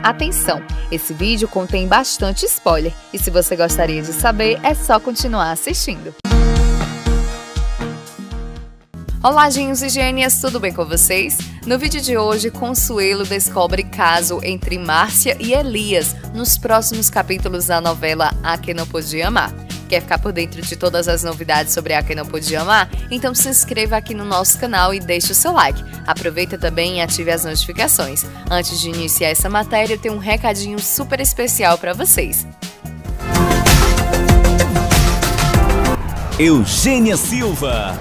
Atenção, esse vídeo contém bastante spoiler e se você gostaria de saber, é só continuar assistindo. Olá, gênios e gênias, tudo bem com vocês? No vídeo de hoje, Consuelo descobre caso entre Márcia e Elias nos próximos capítulos da novela A Quem Não Podia Amar. Quer ficar por dentro de todas as novidades sobre A Quem Não Podia Amar? Então se inscreva aqui no nosso canal e deixe o seu like. Aproveita também e ative as notificações. Antes de iniciar essa matéria, eu tenho um recadinho super especial para vocês. Eugênia Silva.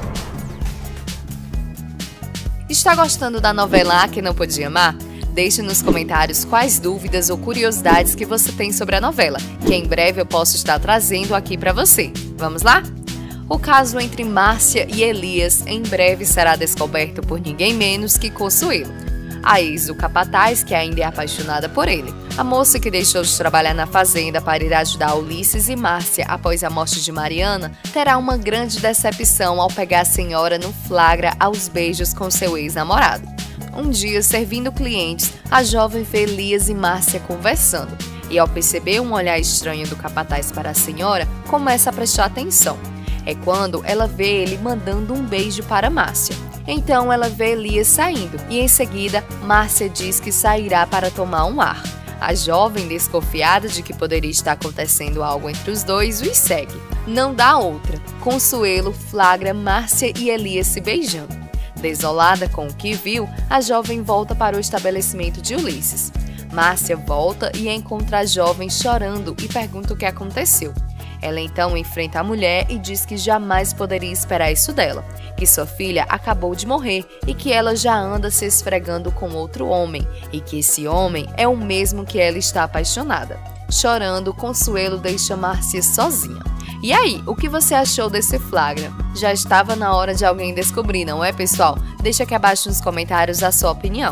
Está gostando da novela A Quem Não Podia Amar? Deixe nos comentários quais dúvidas ou curiosidades que você tem sobre a novela, que em breve eu posso estar trazendo aqui para você. Vamos lá? O caso entre Márcia e Elias em breve será descoberto por ninguém menos que Consuelo, a ex do capataz que ainda é apaixonada por ele. A moça que deixou de trabalhar na fazenda para ir ajudar Ulisses e Márcia após a morte de Mariana terá uma grande decepção ao pegar a senhora no flagra aos beijos com seu ex-namorado. Um dia, servindo clientes, a jovem vê Elias e Márcia conversando e, ao perceber um olhar estranho do capataz para a senhora, começa a prestar atenção. É quando ela vê ele mandando um beijo para Márcia. Então ela vê Elias saindo e, em seguida, Márcia diz que sairá para tomar um ar. A jovem, desconfiada de que poderia estar acontecendo algo entre os dois, os segue. Não dá outra. Consuelo flagra Márcia e Elias se beijando. Desolada com o que viu, a jovem volta para o estabelecimento de Ulisses. Márcia volta e encontra a jovem chorando e pergunta o que aconteceu. Ela então enfrenta a mulher e diz que jamais poderia esperar isso dela, que sua filha acabou de morrer e que ela já anda se esfregando com outro homem e que esse homem é o mesmo que ela está apaixonada. Chorando, Consuelo deixa Márcia sozinha. E aí, o que você achou desse flagra? Já estava na hora de alguém descobrir, não é, pessoal? Deixa aqui abaixo nos comentários a sua opinião.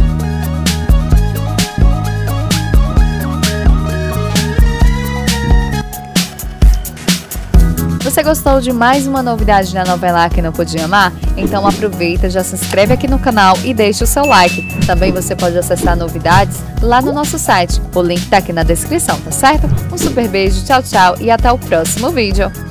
Você gostou de mais uma novidade da novela A Quem Não Podia Amar? Então aproveita, já se inscreve aqui no canal e deixa o seu like. Também você pode acessar novidades lá no nosso site. O link tá aqui na descrição, tá certo? Um super beijo, tchau, tchau e até o próximo vídeo.